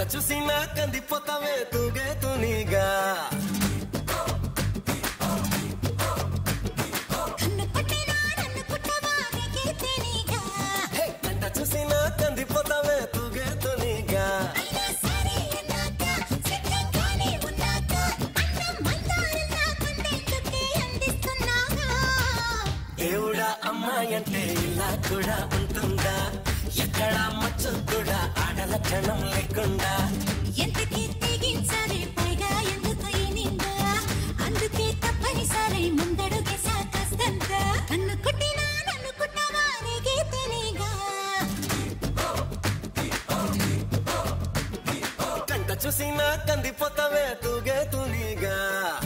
చూసినా కందిపోతావే తూగే తునిగా చూసినా కందిపోతావే తూగే తునిగా దేవుడా అమ్మాయి అంటే ఇలా కూడా ఉంటుందా ఎక్కడ మచ్చు కూడా ఆడల క్షణం లేకుండా ఎంతకీ తెగించాలి పైగా ఎందుకు నిందా అందుకే తప్పనిసరి ముందడుగేసా కాస్తంత నన్ను కుట్టావా నీకే తెలీగా కంట చూసినా కందిపోతావే తూగే తునిగా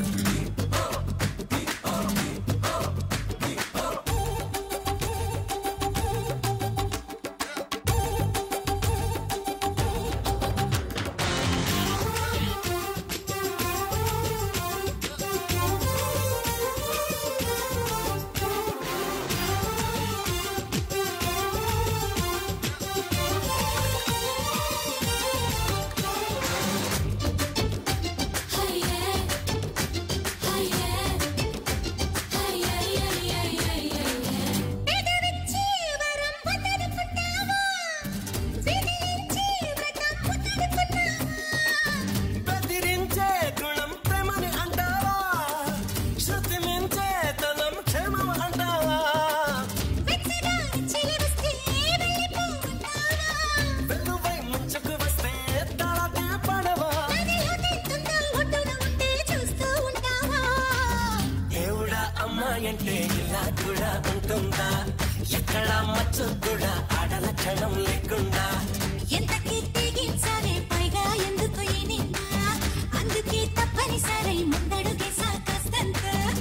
అంటే ఇలా కూడా ఉంటుందా ఎక్కడ మచ్చు కూడా ఆడల క్షణం లేకుండా ఎంతకీ తెగించాలి పైగా ఎందుకు నిందా అందుకే తప్పనిసరి ముందడుగేసా కాస్తంత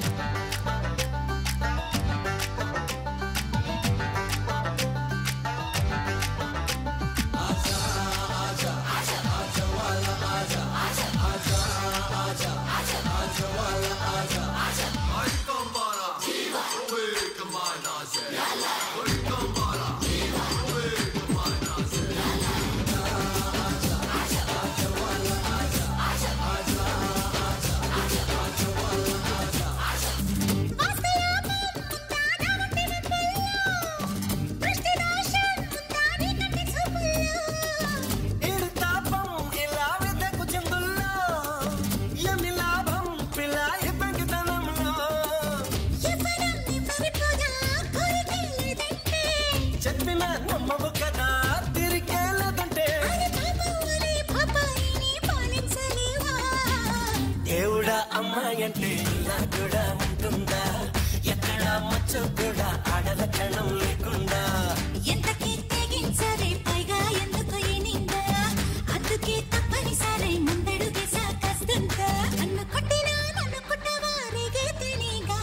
అమ్మాయి అంటే ఇలా కూడా ఉంటుందా ఎక్కడ మచ్చు కూడా ఆడల క్షణం లేకుండా ఎంతకీ తెగించాలి పైగా ఎందుకు నిందా అందుకే తప్పనిసరి ముందడుగేసా కాస్తంత నన్ను కుట్టావా నీకే తెలీగా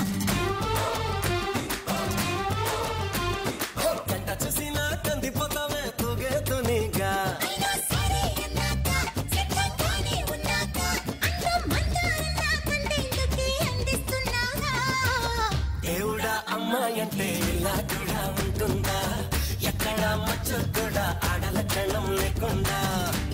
కంట చూసినా కందిపోతావే తూగే తునిగా అమ్మాయి అంటే ఇలా కూడా ఉంటుందా ఎక్కడ మచ్చు కూడా ఆడల క్షణం లేకుండా